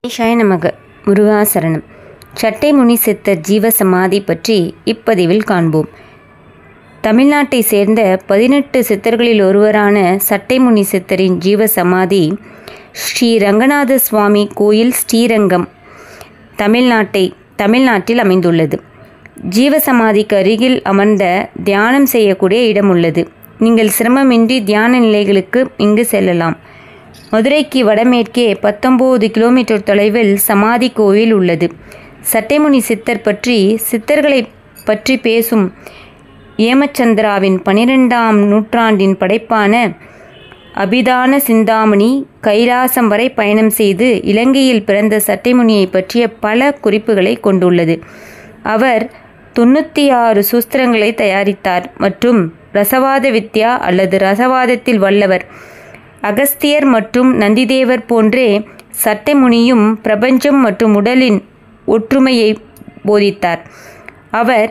ஈஷாய நமக. முருகாசரணம். சட்டைமுனி சித்தர் ஜீவசமாதி பற்றி இப்பதிவில் காண்போம். தமிழ்நாட்டை சேர்ந்த 18 சித்தர்களில் ஒருவரான சட்டைமுனி சித்தரின் ஜீவசமாதி ஸ்ரீ ரங்கநாத சுவாமி கோயில், ஸ்ரீரங்கம், தமிழ்நாட்டில் அமைந்துள்ளது. ஜீவசமாதிக்கு அருகில் அமர்ந்த தியானம் செய்யக்கூடிய இடம் உள்ளது. நீங்கள் சிரமமின்றி தியான நிலைகளுக்கு இங்கு செல்லலாம். மதுரைக்கு வடமேற்கே 19 கிலோமீட்டர் தொலைவில் சமாதி கோவில் உள்ளது. சட்டைமுனி சித்தர் பற்றி சித்தர்களை பற்றி பேசும் ஏமச்சந்திராவின் 12ஆம் நூற்றாண்டின் படைப்பான அபிதான சிந்தாமணி கைலாசம் வரை பயணம் செய்து இலங்கையில் பிறந்த சட்டைமுனியை பற்றிய பல குறிப்புகளை கொண்டுள்ளது. அவர் 96 சூஸ்திரங்களை தயாரித்தார் மற்றும் ரசவாத வித்யா அல்லது ரசவாதத்தில் வல்லவர். அகஸ்தியர் மற்றும் நந்திதேவர் போன்றே சட்டைமுனியும் பிரபஞ்சம் மற்றும் உடலின் ஒற்றுமையை போதித்தார். அவர்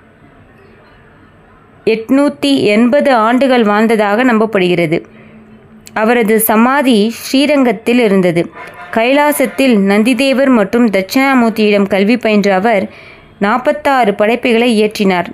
880 ஆண்டுகள் வாழ்ந்ததாக நம்பப்படுகிறது. அவரது சமாதி ஸ்ரீரங்கத்தில் இருந்தது. கைலாசத்தில் நந்திதேவர் மற்றும் தட்சிணாமூர்த்தியிடம் கல்வி பயின்ற அவர் 46 படைப்புகளை இயற்றினார்.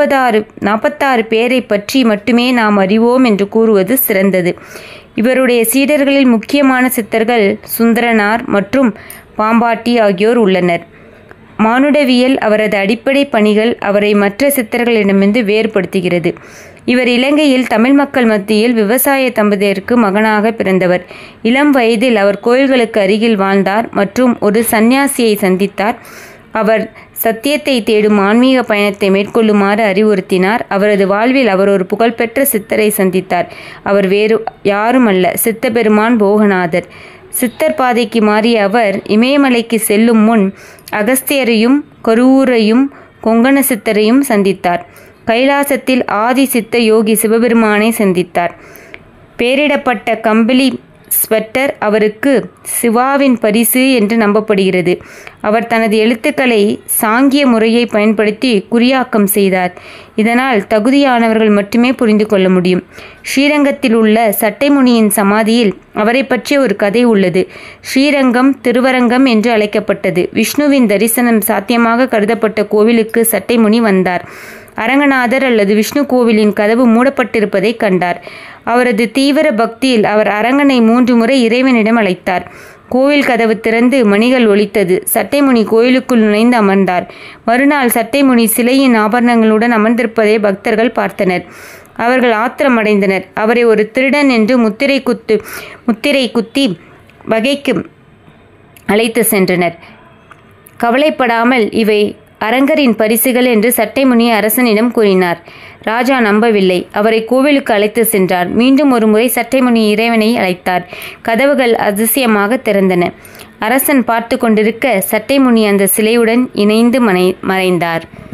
46 பேரை பற்றி மட்டுமே நாம் அறிவோம் என்று கூறுவது சிறந்தது. இவருடைய சீடர்களில் முக்கியமான சித்தர்கள் சுந்தரனார் மற்றும் பாம்பாட்டி ஆகியோர் உள்ளனர். மானுடவியல் அவரது அடிப்படை பணிகள் அவரை மற்ற சித்தர்களிடமிருந்து வேறுபடுத்துகிறது. இவர் இலங்கையில் தமிழ் மக்கள் மத்தியில் விவசாய தம்பதியருக்கு மகனாக பிறந்தவர். இளம் வயதில் அவர் கோயில்களுக்கு அருகில் வாழ்ந்தார் மற்றும் ஒரு சந்நியாசியை சந்தித்தார். அவர் சத்தியத்தை தேடும் ஆன்மீக பயணத்தை மேற்கொள்ளுமாறு அறிவுறுத்தினார். அவரது வாழ்வில் அவர் ஒரு புகழ்பெற்ற சித்தரை சந்தித்தார். அவர் வேறு யாருமல்ல, சித்தபெருமான் போகநாதர். சித்தர் பாதைக்கு மாறிய அவர் இமயமலைக்கு செல்லும் முன் அகஸ்தியரையும் கருவூரையும் கொங்கண சித்தரையும் சந்தித்தார். கைலாசத்தில் ஆதி சித்த யோகி சிவபெருமானை சந்தித்தார். பெயரிடப்பட்ட கம்பளி ஸ்வெட்டர் அவருக்கு சிவாவின் பரிசு என்று நம்பப்படுகிறது. அவர் தனது எழுத்துக்களை சாங்கிய முறையை பயன்படுத்தி குறியாக்கம் செய்தார். இதனால் தகுதியானவர்கள் மட்டுமே புரிந்து கொள்ள முடியும். ஸ்ரீரங்கத்தில் உள்ள சட்டைமுனியின் சமாதியில் அவரை பற்றிய ஒரு கதை உள்ளது. ஸ்ரீரங்கம் திருவரங்கம் என்று அழைக்கப்பட்டது. விஷ்ணுவின் தரிசனம் சாத்தியமாக கருதப்பட்ட கோவிலுக்கு சட்டைமுனி வந்தார். அரங்கநாதர் அல்லது விஷ்ணு கோவிலின் கதவு மூடப்பட்டிருப்பதை கண்டார். அவரது தீவிர பக்தியில் அவர் அரங்கனை 3 முறை இறைவனிடம் அழைத்தார். கோவில் கதவு திறந்து மணிகள் ஒலித்தது. சட்டைமுனி கோயிலுக்குள் நுழைந்து அமர்ந்தார். மறுநாள் சட்டைமுனி சிலையின் ஆபரணங்களுடன் அமர்ந்திருப்பதை பக்தர்கள் பார்த்தனர். அவர்கள் ஆத்திரமடைந்தனர். அவரை ஒரு திருடன் என்று முத்திரை குத்தி வகைக்கு அழைத்து சென்றனர். கவலைப்படாமல் இவை அரங்கரின் பரிசுகள் என்று சட்டைமுனி அரசனிடம் கூறினார். ராஜா நம்பவில்லை. அவரை கோவிலுக்கு அழைத்து சென்றார். மீண்டும் ஒரு முறை சட்டைமுனி இறைவனை அழைத்தார். கதவுகள் அதிசயமாக திறந்தன. அரசன் பார்த்து கொண்டிருக்க சட்டைமுனி அந்த சிலையுடன் இணைந்து மறைந்தார்.